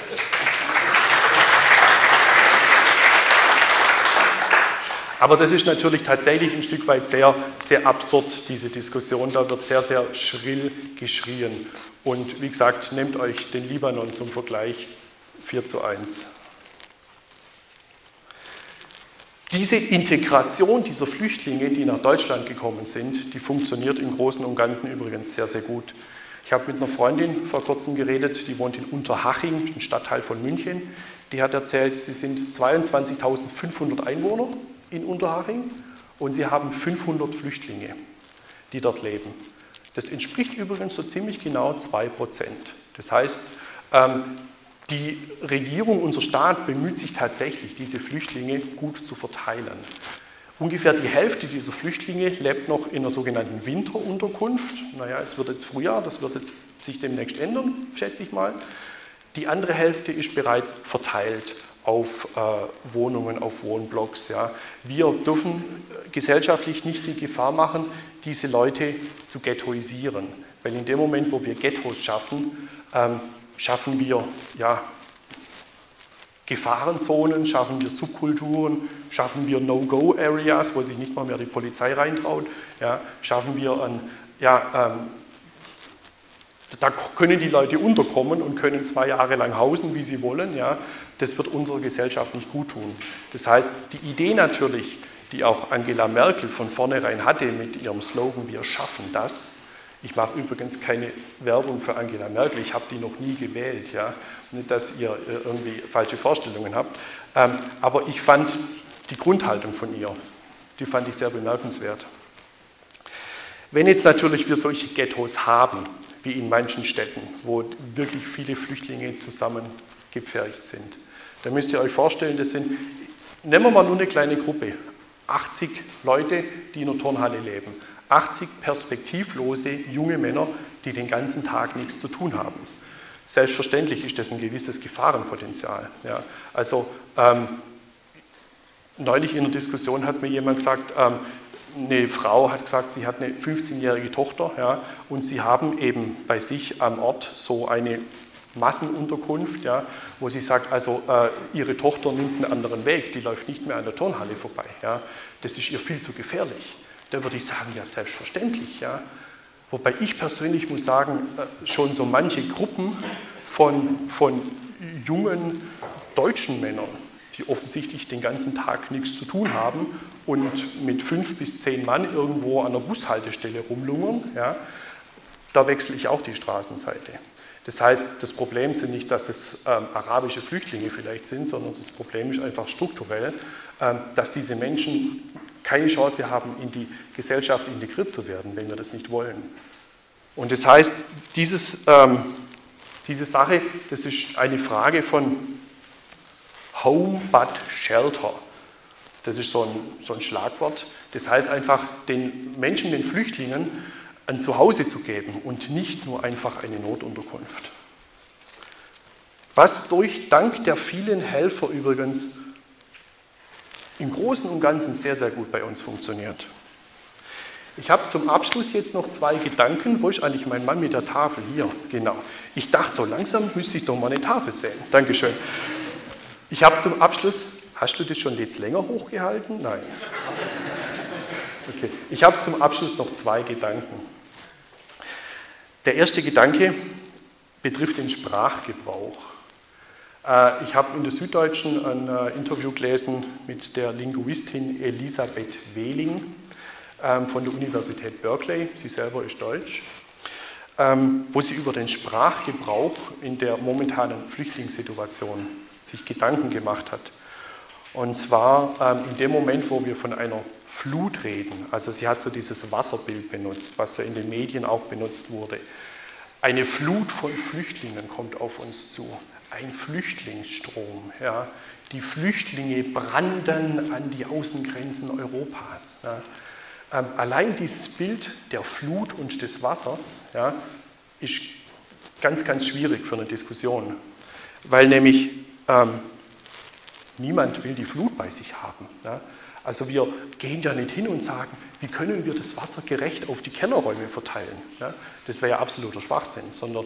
Aber das ist natürlich tatsächlich ein Stück weit sehr, sehr absurd, diese Diskussion. Da wird sehr, sehr schrill geschrien. Und wie gesagt, nehmt euch den Libanon zum Vergleich, 4:1. Diese Integration dieser Flüchtlinge, die nach Deutschland gekommen sind, die funktioniert im Großen und Ganzen übrigens sehr, sehr gut. Ich habe mit einer Freundin vor kurzem geredet, die wohnt in Unterhaching, ein Stadtteil von München. Die hat erzählt, sie sind 22.500 Einwohner in Unterhaching und sie haben 500 Flüchtlinge, die dort leben. Das entspricht übrigens so ziemlich genau 2%. Das heißt, die Regierung, unser Staat bemüht sich tatsächlich, diese Flüchtlinge gut zu verteilen. Ungefähr die Hälfte dieser Flüchtlinge lebt noch in einer sogenannten Winterunterkunft. Naja, es wird jetzt Frühjahr, das wird jetzt sich demnächst ändern, schätze ich mal. Die andere Hälfte ist bereits verteilt auf Wohnungen, auf Wohnblocks. Ja. Wir dürfen gesellschaftlich nicht die Gefahr machen, diese Leute zu ghettoisieren. Weil in dem Moment, wo wir Ghettos schaffen, schaffen wir ja, Gefahrenzonen, schaffen wir Subkulturen, schaffen wir No-Go-Areas, wo sich nicht mal mehr die Polizei reintraut, ja, schaffen wir da können die Leute unterkommen und können 2 Jahre lang hausen, wie sie wollen. Ja. Das wird unserer Gesellschaft nicht gut tun. Das heißt, die Idee natürlich, die auch Angela Merkel von vornherein hatte mit ihrem Slogan, wir schaffen das. Ich mache übrigens keine Werbung für Angela Merkel, ich habe die noch nie gewählt. Ja. Nicht, dass ihr irgendwie falsche Vorstellungen habt. Aber ich fand die Grundhaltung von ihr, die fand ich sehr bemerkenswert. Wenn jetzt natürlich wir solche Ghettos haben, wie in manchen Städten, wo wirklich viele Flüchtlinge zusammengepfercht sind. Da müsst ihr euch vorstellen, das sind, nehmen wir mal nur eine kleine Gruppe, 80 Leute, die in einer Turnhalle leben, 80 perspektivlose junge Männer, die den ganzen Tag nichts zu tun haben. Selbstverständlich ist das ein gewisses Gefahrenpotenzial. Ja. Also neulich in einer Diskussion hat mir jemand gesagt, eine Frau hat gesagt, sie hat eine 15-jährige Tochter, ja, und sie haben eben bei sich am Ort so eine Massenunterkunft, ja, wo sie sagt, also ihre Tochter nimmt einen anderen Weg, die läuft nicht mehr an der Turnhalle vorbei. Ja, das ist ihr viel zu gefährlich. Da würde ich sagen, ja selbstverständlich. Ja. Wobei ich persönlich muss sagen, schon so manche Gruppen von jungen deutschen Männern, die offensichtlich den ganzen Tag nichts zu tun haben und mit 5 bis 10 Mann irgendwo an der Bushaltestelle rumlungern, ja, da wechsle ich auch die Straßenseite. Das heißt, das Problem sind nicht, dass es arabische Flüchtlinge vielleicht sind, sondern das Problem ist einfach strukturell, dass diese Menschen keine Chance haben, in die Gesellschaft integriert zu werden, wenn wir das nicht wollen. Und das heißt, diese Sache, das ist eine Frage von Home but Shelter. Das ist so ein Schlagwort. Das heißt einfach, den Menschen, den Flüchtlingen, ein Zuhause zu geben und nicht nur einfach eine Notunterkunft. Was dank der vielen Helfer übrigens im Großen und Ganzen sehr, sehr gut bei uns funktioniert. Ich habe zum Abschluss jetzt noch 2 Gedanken. Wo ist eigentlich mein Mann mit der Tafel? Hier, genau. Ich dachte, so langsam müsste ich doch mal eine Tafel sehen. Dankeschön. Ich habe zum Abschluss, hast du das schon jetzt länger hochgehalten? Nein. Okay. Ich habe zum Abschluss noch 2 Gedanken. Der erste Gedanke betrifft den Sprachgebrauch. Ich habe in der Süddeutschen ein Interview gelesen mit der Linguistin Elisabeth Wehling von der Universität Berkeley, sie selber ist deutsch, wo sie über den Sprachgebrauch in der momentanen Flüchtlingssituation sich Gedanken gemacht hat. Und zwar in dem Moment, wo wir von einer Flut reden, also sie hat so dieses Wasserbild benutzt, was ja in den Medien auch benutzt wurde. Eine Flut von Flüchtlingen kommt auf uns zu, ein Flüchtlingsstrom. Ja. Die Flüchtlinge branden an die Außengrenzen Europas. Ja. Allein dieses Bild der Flut und des Wassers, ja, ist ganz, ganz schwierig für eine Diskussion, weil nämlich niemand will die Flut bei sich haben. Ja? Also wir gehen ja nicht hin und sagen, wie können wir das Wasser gerecht auf die Kellerräume verteilen. Ja? Das wäre ja absoluter Schwachsinn, sondern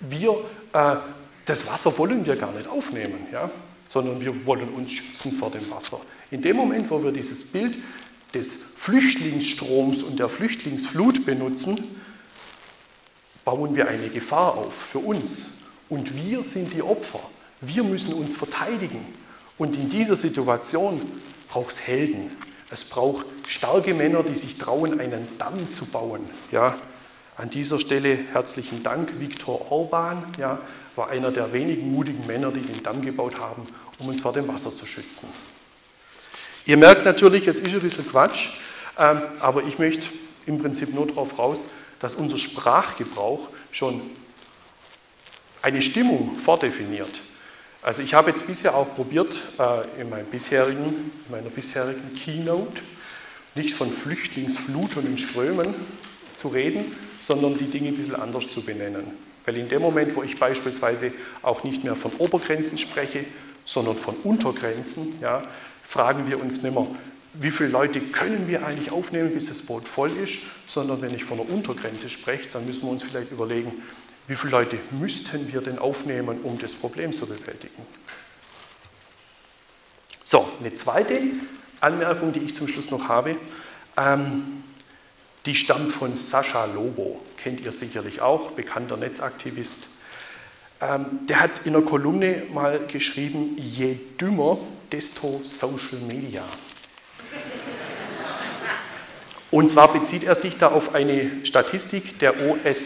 das Wasser wollen wir gar nicht aufnehmen, ja? Sondern wir wollen uns schützen vor dem Wasser. In dem Moment, wo wir dieses Bild des Flüchtlingsstroms und der Flüchtlingsflut benutzen, bauen wir eine Gefahr auf für uns. Und wir sind die Opfer. Wir müssen uns verteidigen. Und in dieser Situation braucht es Helden. Es braucht starke Männer, die sich trauen, einen Damm zu bauen. Ja, an dieser Stelle herzlichen Dank. Viktor Orban war einer der wenigen mutigen Männer, die den Damm gebaut haben, um uns vor dem Wasser zu schützen. Ihr merkt natürlich, es ist ein bisschen Quatsch, aber ich möchte im Prinzip nur darauf raus, dass unser Sprachgebrauch schon eine Stimmung vordefiniert. Also ich habe jetzt bisher auch probiert, in meiner bisherigen Keynote nicht von Flüchtlingsfluten und Strömen zu reden, sondern die Dinge ein bisschen anders zu benennen. Weil in dem Moment, wo ich beispielsweise auch nicht mehr von Obergrenzen spreche, sondern von Untergrenzen, ja, fragen wir uns nicht mehr, wie viele Leute können wir eigentlich aufnehmen, bis das Boot voll ist, sondern wenn ich von einer Untergrenze spreche, dann müssen wir uns vielleicht überlegen, wie viele Leute müssten wir denn aufnehmen, um das Problem zu bewältigen. So, eine zweite Anmerkung, die ich zum Schluss noch habe, die stammt von Sascha Lobo, kennt ihr sicherlich auch, bekannter Netzaktivist. Der hat in einer Kolumne mal geschrieben, je dümmer, desto Social Media. Und zwar bezieht er sich da auf eine Statistik der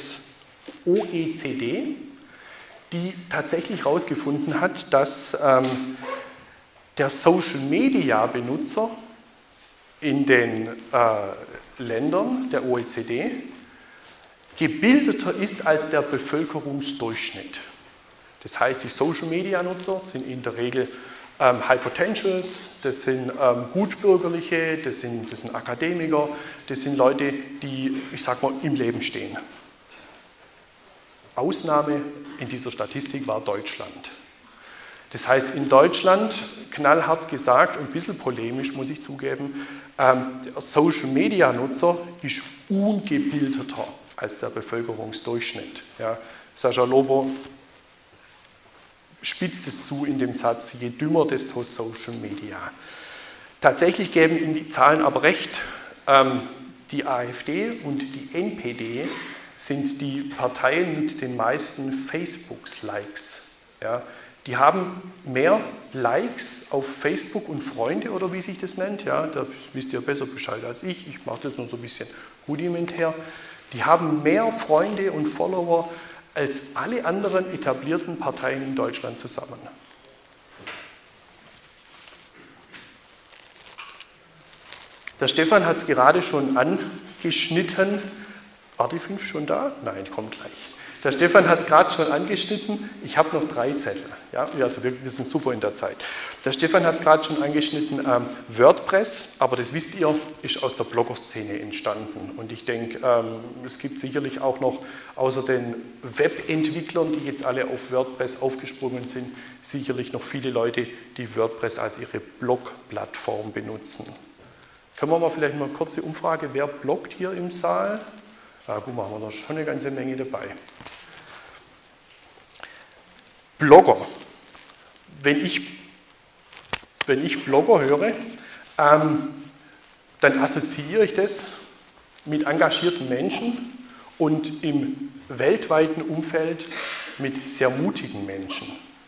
OECD, die tatsächlich herausgefunden hat, dass der Social Media Benutzer in den Ländern der OECD gebildeter ist als der Bevölkerungsdurchschnitt. Das heißt, die Social Media Nutzer sind in der Regel High Potentials, das sind Gutbürgerliche, das sind Akademiker, das sind Leute, die, ich sag mal, im Leben stehen. Ausnahme in dieser Statistik war Deutschland. Das heißt, in Deutschland, knallhart gesagt und ein bisschen polemisch, muss ich zugeben, der Social-Media-Nutzer ist ungebildeter als der Bevölkerungsdurchschnitt. Ja, Sascha Lobo spitzt es zu in dem Satz, je dümmer, desto Social Media. Tatsächlich geben ihm die Zahlen aber recht. Die AfD und die NPD sind die Parteien mit den meisten Facebook-Likes. Ja, die haben mehr Likes auf Facebook und Freunde, oder wie sich das nennt. Ja, da wisst ihr besser Bescheid als ich. Ich mache das nur so ein bisschen rudimentär. Die haben mehr Freunde und Follower als alle anderen etablierten Parteien in Deutschland zusammen. Der Stefan hat es gerade schon angeschnitten. War die 5 schon da? Nein, kommt gleich. Der Stefan hat es gerade schon angeschnitten. Ich habe noch 3 Zettel. Ja, also wir sind super in der Zeit. Der Stefan hat es gerade schon angeschnitten. WordPress, aber das wisst ihr, ist aus der Blogger-Szene entstanden. Und ich denke, es gibt sicherlich auch noch, außer den Webentwicklern, die jetzt alle auf WordPress aufgesprungen sind, sicherlich noch viele Leute, die WordPress als ihre Blog-Plattform benutzen. Können wir mal vielleicht mal eine kurze Umfrage, wer bloggt hier im Saal? Ja, gut, machen wir da schon eine ganze Menge dabei. Blogger. Wenn ich Blogger höre, dann assoziiere ich das mit engagierten Menschen und im weltweiten Umfeld mit sehr mutigen Menschen.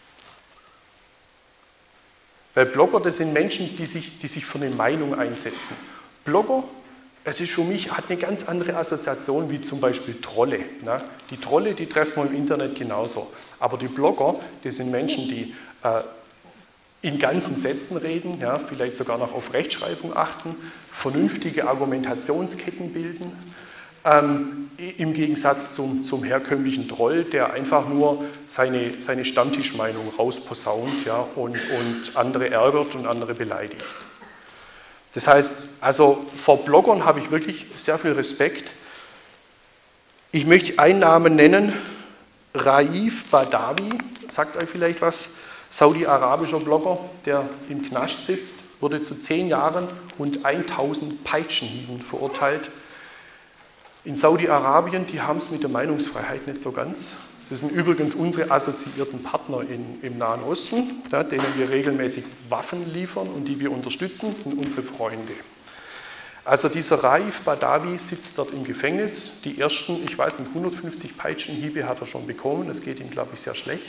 Weil Blogger, das sind Menschen, die sich für eine Meinung einsetzen. Blogger, es ist für mich, hat eine ganz andere Assoziation wie zum Beispiel Trolle. Ne? Die Trolle, die treffen wir im Internet genauso. Aber die Blogger, das sind Menschen, die in ganzen Sätzen reden, ja, vielleicht sogar noch auf Rechtschreibung achten, vernünftige Argumentationsketten bilden, im Gegensatz zum herkömmlichen Troll, der einfach nur seine Stammtischmeinung rausposaunt, ja, und andere ärgert und andere beleidigt. Das heißt, also vor Bloggern habe ich wirklich sehr viel Respekt. Ich möchte einen Namen nennen, Raif Badawi, sagt euch vielleicht was, saudi-arabischer Blogger, der im Knast sitzt, wurde zu 10 Jahren und 1000 Peitschenhieben verurteilt. In Saudi-Arabien, die haben es mit der Meinungsfreiheit nicht so ganz. Das sind übrigens unsere assoziierten Partner im Nahen Osten, ja, denen wir regelmäßig Waffen liefern und die wir unterstützen, sind unsere Freunde. Also dieser Raif Badawi sitzt dort im Gefängnis. Die ersten, ich weiß nicht, 150 Peitschenhiebe hat er schon bekommen. Das geht ihm, glaube ich, sehr schlecht.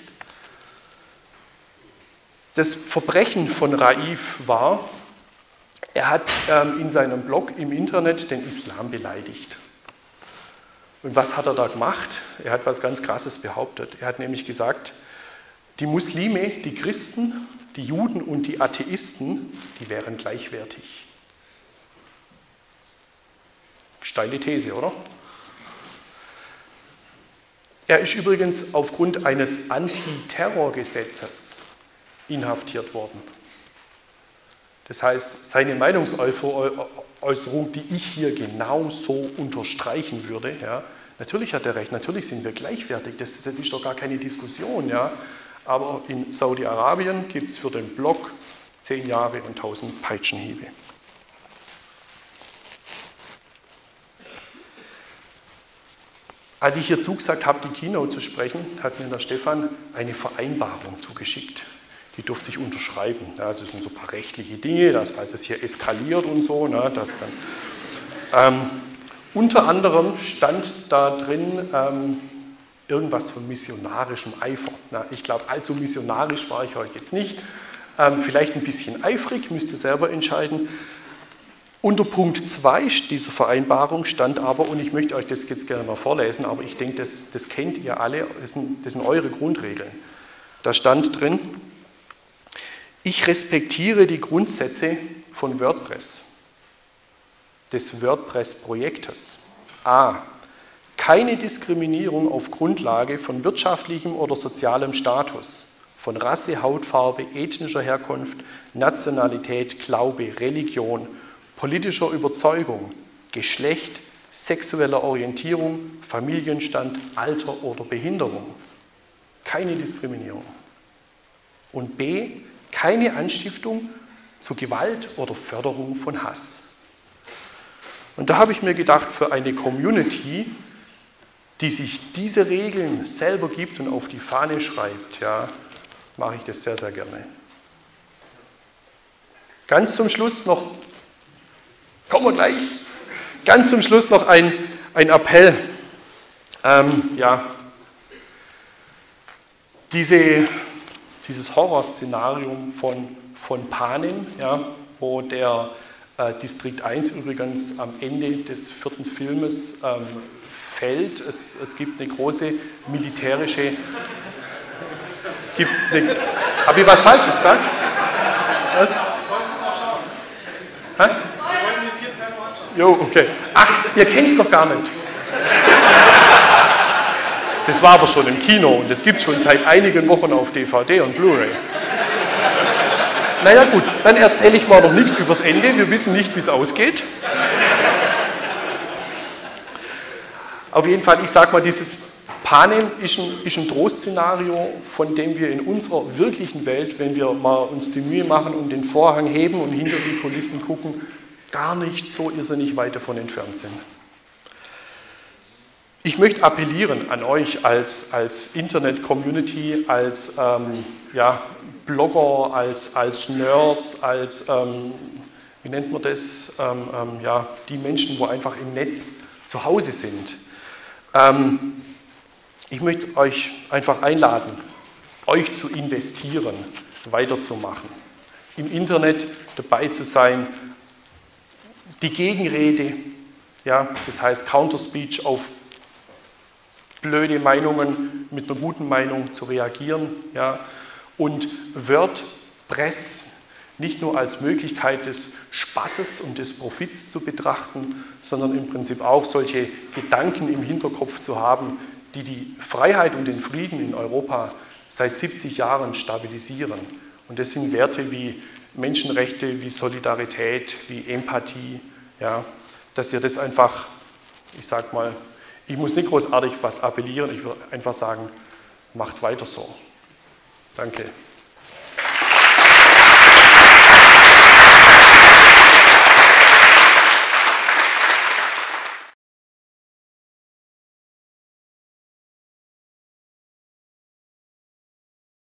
Das Verbrechen von Raif war, er hat in seinem Blog im Internet den Islam beleidigt. Und was hat er da gemacht? Er hat was ganz Krasses behauptet. Er hat nämlich gesagt, die Muslime, die Christen, die Juden und die Atheisten, die wären gleichwertig. Steile These, oder? Er ist übrigens aufgrund eines Antiterrorgesetzes inhaftiert worden. Das heißt, seine Meinungsäußerung, die ich hier genauso unterstreichen würde, ja, natürlich hat er recht, natürlich sind wir gleichwertig, das ist doch gar keine Diskussion. Ja, aber in Saudi-Arabien gibt es für den Blog 10 Jahre und 1000 Peitschenhiebe. Als ich hier zugesagt habe, die Keynote zu sprechen, hat mir der Stefan eine Vereinbarung zugeschickt. Die durfte ich unterschreiben. Ja, das sind so ein paar rechtliche Dinge, falls es hier eskaliert und so. Ne, unter anderem stand da drin irgendwas von missionarischem Eifer. Na, ich glaube, allzu missionarisch war ich heute jetzt nicht. Vielleicht ein bisschen eifrig, müsst ihr selber entscheiden. Unter Punkt 2 dieser Vereinbarung stand aber, und ich möchte euch das jetzt gerne mal vorlesen, aber ich denke, das kennt ihr alle, das sind eure Grundregeln. Da stand drin, ich respektiere die Grundsätze von WordPress, des WordPress-Projektes. A. Keine Diskriminierung auf Grundlage von wirtschaftlichem oder sozialem Status, von Rasse, Hautfarbe, ethnischer Herkunft, Nationalität, Glaube, Religion, politischer Überzeugung, Geschlecht, sexueller Orientierung, Familienstand, Alter oder Behinderung. Keine Diskriminierung. Und B. Keine Anstiftung zu Gewalt oder Förderung von Hass. Und da habe ich mir gedacht, für eine Community, die sich diese Regeln selber gibt und auf die Fahne schreibt, ja, mache ich das sehr, sehr gerne. Ganz zum Schluss noch, kommen wir gleich, ganz zum Schluss noch ein Appell. Dieses Horrorszenario von Panem, ja, wo der Distrikt 1 übrigens am Ende des 4. Filmes fällt. Es gibt eine große militärische... Habe ich was Falsches gesagt? Was? Hä? Jo, okay. Ach, ihr kennt es doch gar nicht. Das war aber schon im Kino und das gibt es schon seit einigen Wochen auf DVD und Blu-ray. Naja gut, dann erzähle ich mal noch nichts übers Ende. Wir wissen nicht, wie es ausgeht. Auf jeden Fall, ich sage mal, dieses Panem ist ein Trostszenario, von dem wir in unserer wirklichen Welt, wenn wir mal uns die Mühe machen und den Vorhang heben und hinter die Kulissen gucken, gar nicht so irrsinnig weit davon entfernt sind. Ich möchte appellieren an euch als Internet-Community, als Blogger, als Nerds, als, wie nennt man das, die Menschen, wo einfach im Netz zu Hause sind. Ich möchte euch einfach einladen, euch zu investieren, weiterzumachen, im Internet dabei zu sein, die Gegenrede, ja, das heißt Counterspeech auf blöde Meinungen mit einer guten Meinung zu reagieren, ja, und WordPress nicht nur als Möglichkeit des Spaßes und des Profits zu betrachten, sondern im Prinzip auch solche Gedanken im Hinterkopf zu haben, die die Freiheit und den Frieden in Europa seit 70 Jahren stabilisieren. Und das sind Werte wie Menschenrechte, wie Solidarität, wie Empathie, ja, dass ihr das einfach, ich sag mal, ich muss nicht großartig was appellieren, ich würde einfach sagen, macht weiter so. Danke.